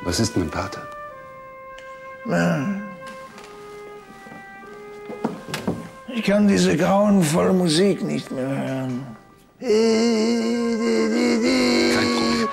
Was ist mein Pate? Ich kann diese grauenvolle Musik nicht mehr hören. Kein Problem.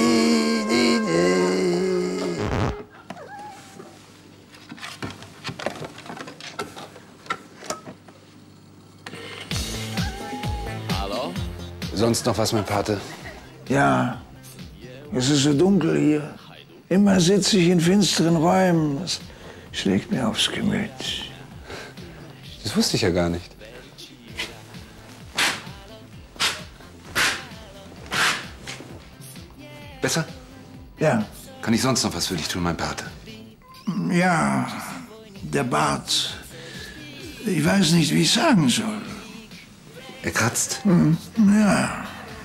Hallo? Sonst noch was, mein Pate? Ja, es ist so dunkel hier. Immer sitze ich in finsteren Räumen. Das schlägt mir aufs Gemüt. Das wusste ich ja gar nicht. Besser? Ja, Kann ich sonst noch was für dich tun, mein Pate? ja, der Bart. Ich weiß nicht, wie ich sagen soll. Er kratzt. Ja,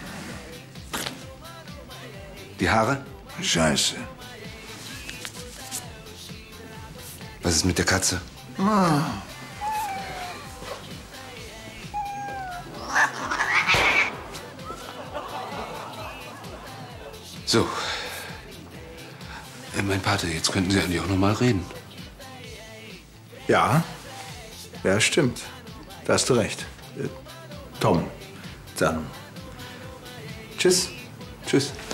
Die Haare? scheiße. Was ist mit der Katze? So. Mein Pate, jetzt könnten Sie eigentlich auch noch mal reden. Ja, ja, stimmt. Da hast du recht. Tom, dann. Tschüss. Tschüss.